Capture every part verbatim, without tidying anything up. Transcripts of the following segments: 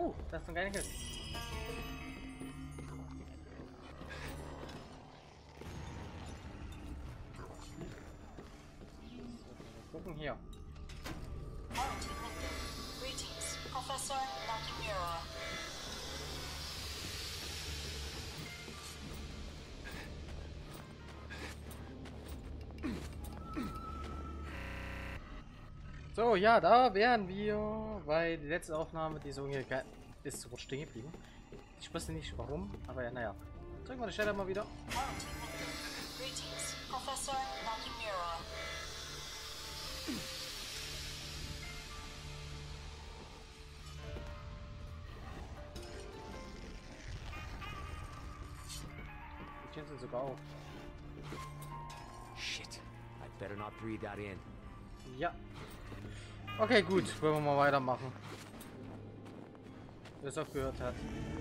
Oh, das ist eine geile Kiste. So, gucken hier. Greetings, Professor Nakamura. So, ja, da wären wir, weil die letzte Aufnahme, die so hier ist sofort stehen geblieben. Ich weiß nicht warum, aber ja, naja. Drücken wir die Stelle mal wieder. Greetings, Professor Nakamura. Die Türen sind sogar auf. Shit. I better not breathe that in. Ja. Okay, gut. Wollen wir mal weitermachen. Wer es aufgehört hat.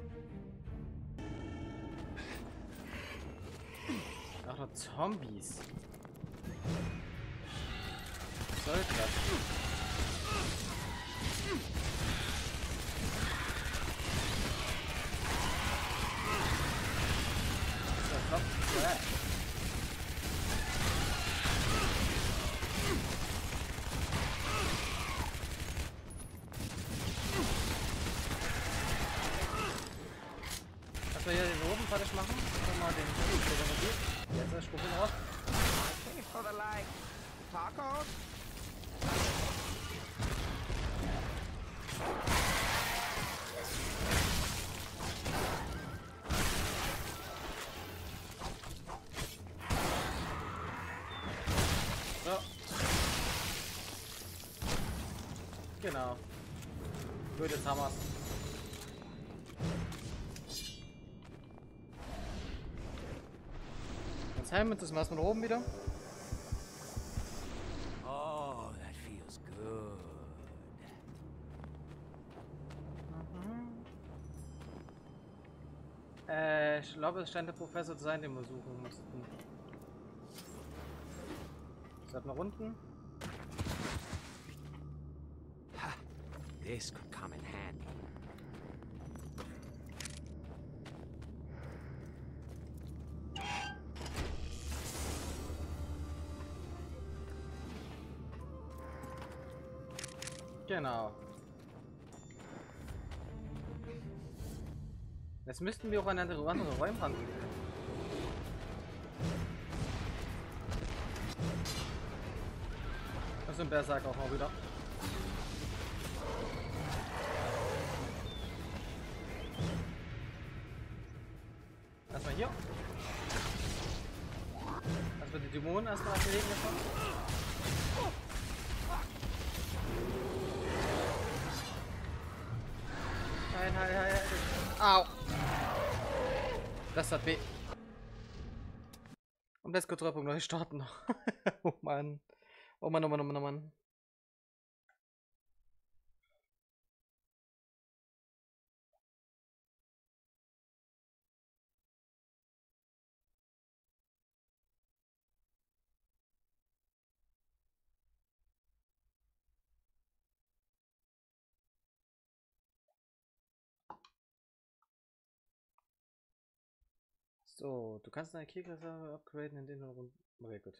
Ach, noch Zombies. Was soll das? Das ist ja. Wir hier den oben fertig machen. Und mal den Programm. Jetzt ist Sprung raus. Okay, for the like tacos. So. Genau. Gut, jetzt haben wir's. Simon, das machen wir oben wieder. Oh, that feels good. Mhm. Äh, ich glaube, es scheint der Professor zu sein, den wir suchen mussten. Sollten wir unten? Ha, this could come in handy. Genau. Jetzt müssten wir auch an andere, andere Räume ran. Das ist ein Berserk auch mal wieder. Erstmal hier. Erstmal die Dämonen erstmal ablegen davon. Nein, nein, nein, nein. Au! Das hat weh. Und let's go, drei Punkte neu starten noch. Oh Mann. Oh Mann, oh Mann, oh Mann, oh Mann. So, du kannst deine Keyklasse upgraden, indem du rund. Okay, gut.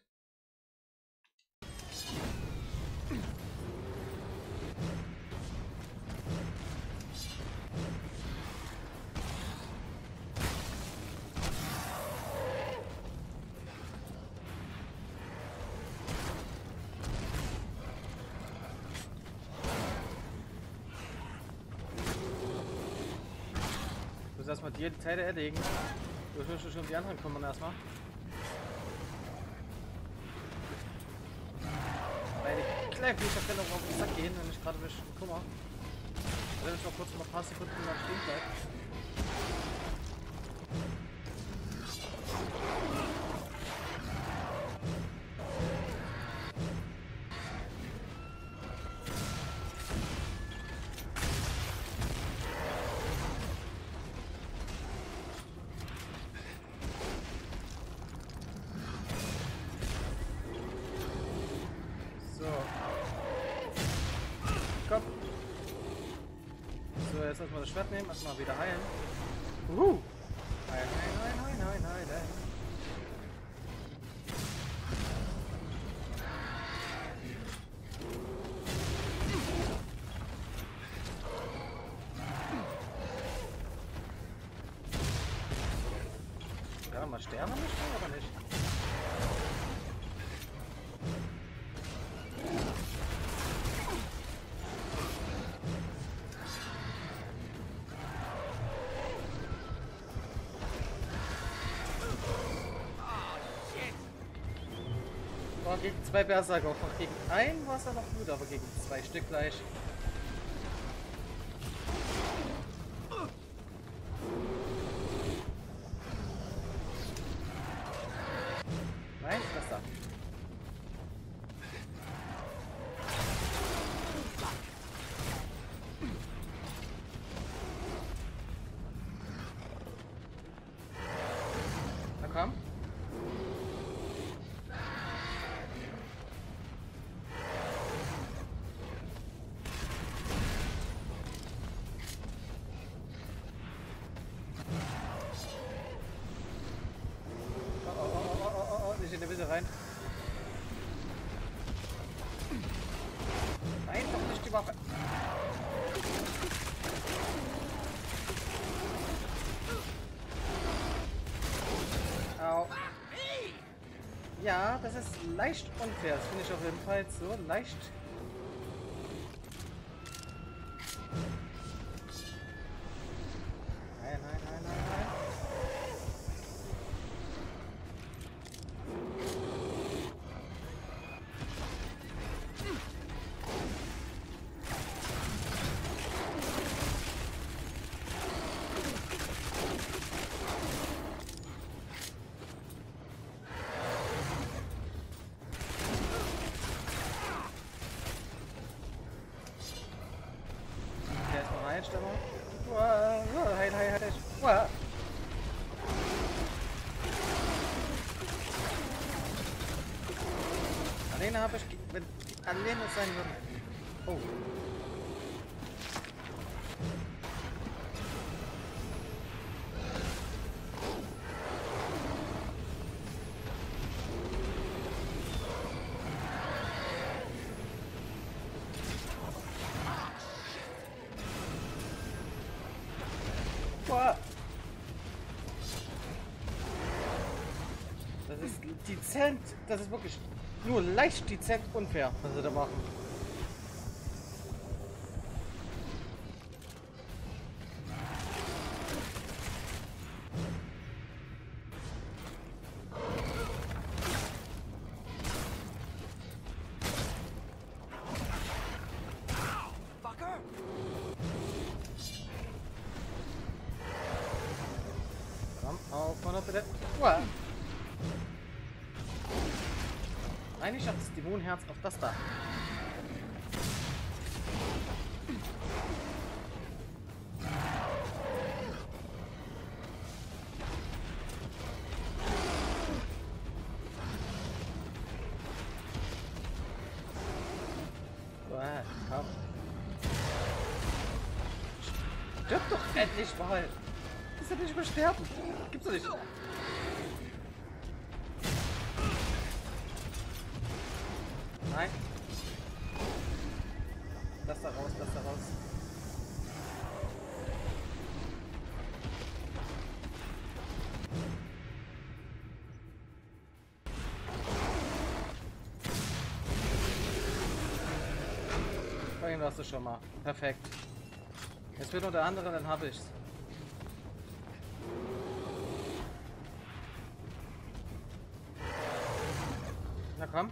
Du musst erstmal dir die Teile erlegen. Du musst schon die anderen kommen erstmal. Weil die kleinen Viecher können auch auf den Sack gehen, wenn ich gerade ein bisschen Kummer. Wenn ich noch kurz mal ein paar Sekunden lang stehen bleibe. jetzt erstmal das Schwert nehmen, erstmal wieder heilen. Uh! Heilen, heilen, heilen, heilen, heilen, heilen. Kann man mal sterben an der Stelle oder nicht? War gegen zwei Berserker, auch noch gegen einen war es ja noch gut, aber gegen zwei Stück gleich. Nein, das da. Na komm. In der Mitte rein. Nein, doch nicht die Waffe. Au. Ja, das ist leicht unfair. Das finde ich auf jeden Fall so leicht. Nein, nein, nein, nein, nein. Einstellung. Wow, heil, heil, heil. Wow. Alleine habe ich, wenn die alleine sein würden. Oh. Das ist dezent, das ist wirklich nur leicht dezent unfair, was sie da machen. Komm, auf, Mann, bitte. Uah. Nein, ich habe das Dämonenherz auf das da. Uah, komm. Stirb doch endlich mal! Das ist ja nicht mehr sterben! Gibt's doch nicht! Nein. Lass da raus, lass da raus. Vorhin warst du schon mal. Perfekt. Jetzt wird nur der andere, dann habe ich's. Na komm.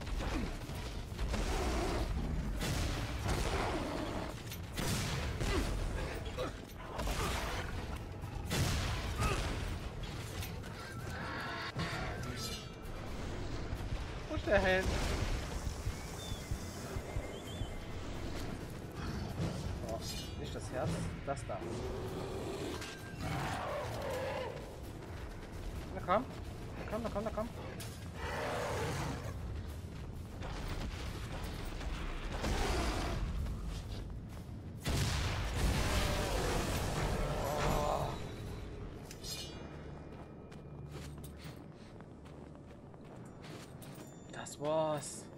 Wo ist der Helm? Oh, nicht das Herz, das da. Na komm. Na komm, na komm, na komm. Das war's.